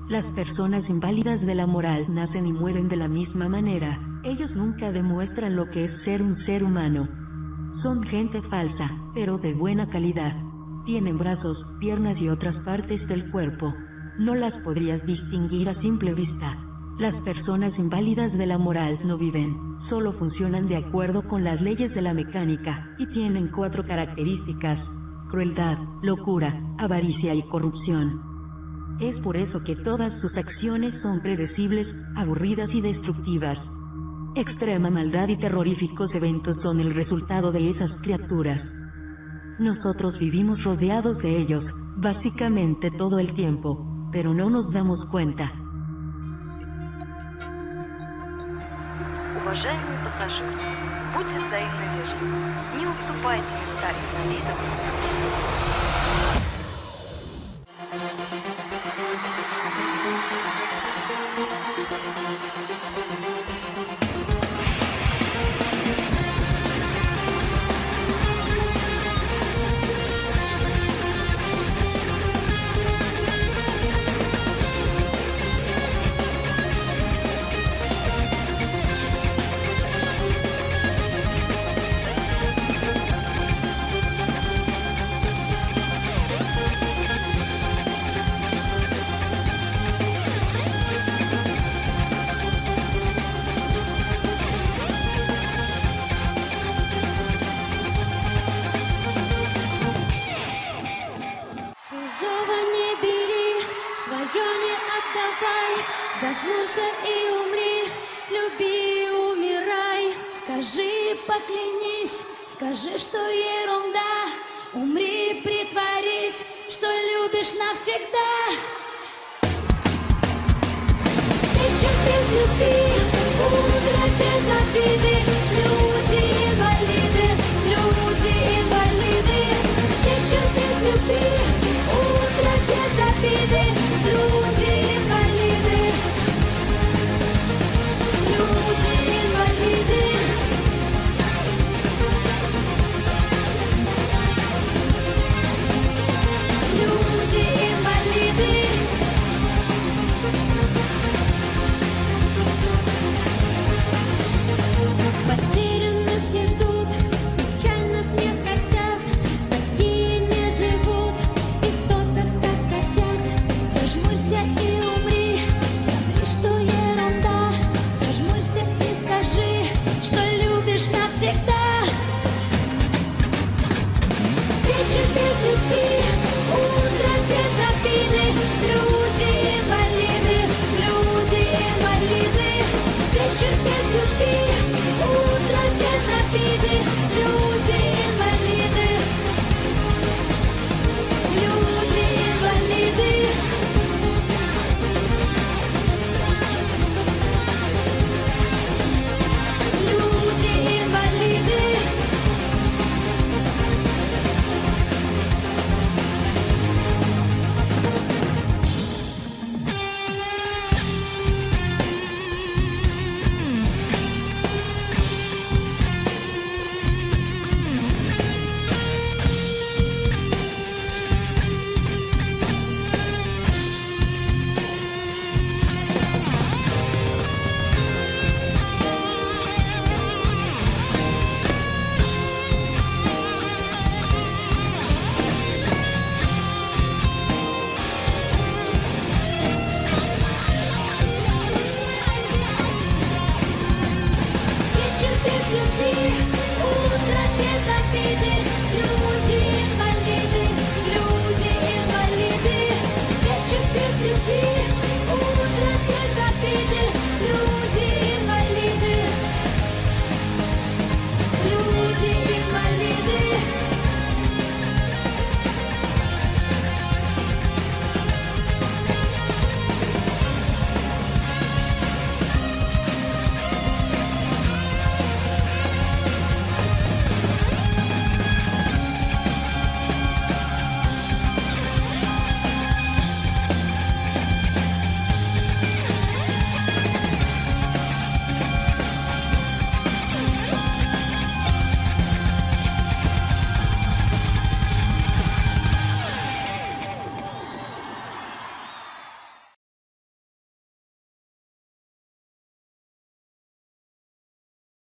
Las personas inválidas de la moral nacen y mueren de la misma manera. Ellos nunca demuestran lo que es ser un ser humano. Son gente falsa, pero de buena calidad. Tienen brazos, piernas y otras partes del cuerpo. No las podrías distinguir a simple vista. Las personas inválidas de la moral no viven, solo funcionan de acuerdo con las leyes de la mecánica, y tienen 4 características: crueldad, locura, avaricia y corrupción. Es por eso que todas sus acciones son predecibles, aburridas y destructivas. Extrema maldad y terroríficos eventos son el resultado de esas criaturas. Nosotros vivimos rodeados de ellos, básicamente todo el tiempo, pero no nos damos cuenta. Уважаемые пассажиры, будьте взаимно вежливы. Не уступайте места инвалидам. Зажмурься и умри, люби и умирай. Скажи, поклянись, скажи, что ерунда. Умри, притворись, что любишь навсегда. Вечер без любви.